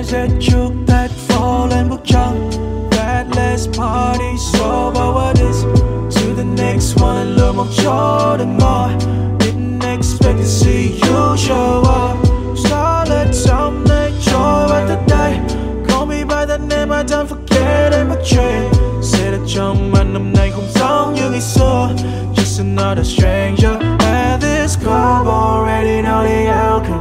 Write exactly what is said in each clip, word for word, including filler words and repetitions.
sẽ chúc Tết fall lên bước chân. That let's party so about what is to the next one. Lừa một chỗ đừng ngồi. Didn't expect to see you show up. Starlet trong này trôi qua tới đây. Call me by the name I don't forget em bắt chuyện. Sẽ đặt trong anh năm nay không giống như ngày xưa. Just another stranger at this club, already know the outcome.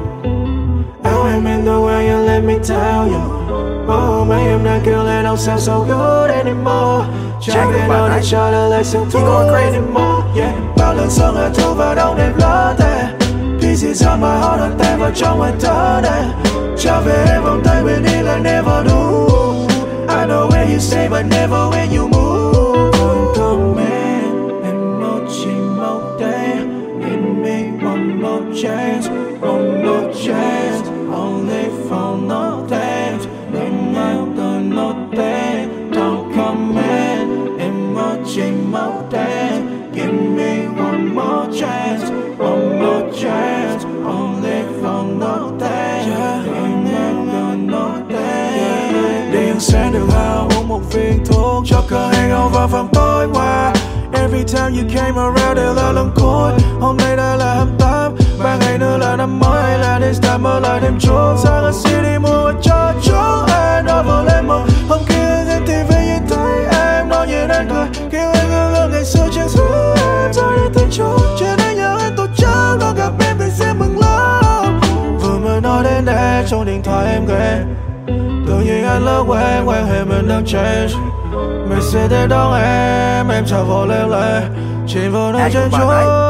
Oh, I'm in the way you let me tell you. Oh, mấy em đang kêu lên don't sound so good anymore. Chẳng thể nào để cho đời lại sương thu anymore. Yeah, bao lần sương hạ thu vào đông đêm lỡ tè. Pieces of my heart đã tan vào trong hơi thở này. Trở về em vòng tay bên đi là never do. I know where you stay but never where you move. Come, come in, em một chỉ một day. Give me one more chance, one more chance. Only for nothing. Em out the nothing. Don't come in, em một chỉ một day. Give me one more chance, one more chance. Only for nothing. Em out the nothing. Đi ăn sáng đường hào uống một viên thuốc cho cơn hangover vào tối qua. Every time you came around đều là lần cuối. Hôm nay đã là hai mươi tám, ba ngày nữa là năm mới. Hay là this time mơ lại thêm chút. Sang ở city mua cho chú em. Nó vừa lên một hôm kia trên ti vi nhìn thấy em. Nó nhìn anh cười kêu anh ngơ ngơ ngày xưa trên xứ em. Rồi đi tới chỗ trên đây nhớ anh tổ chức. Nó gặp em thì sẽ mừng lắm. Vừa mới nói đến đây trong điện thoại em ghé. Tự nhiên anh lỡ quen quen hệ mình đang change. Mình sẽ tới đón em, em chào vội leo lẹ. Chỉ vô nơi trên chỗ.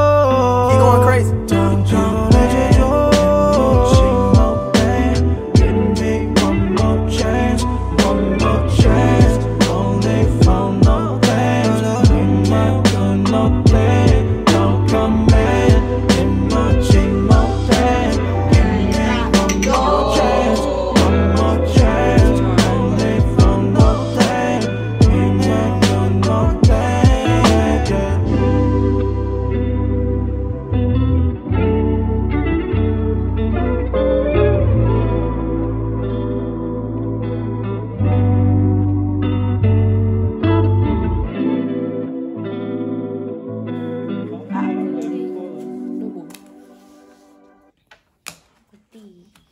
He going crazy. Chẳng chỉ vô nơi trên chỗ. Chỉ một day, give me one more chance, one more chance. Only for nothing. Em out the nothing. Don't come in, em một chỉ một day. Give me one more chance, one more chance. Only for nothing. Em out the nothing. Tí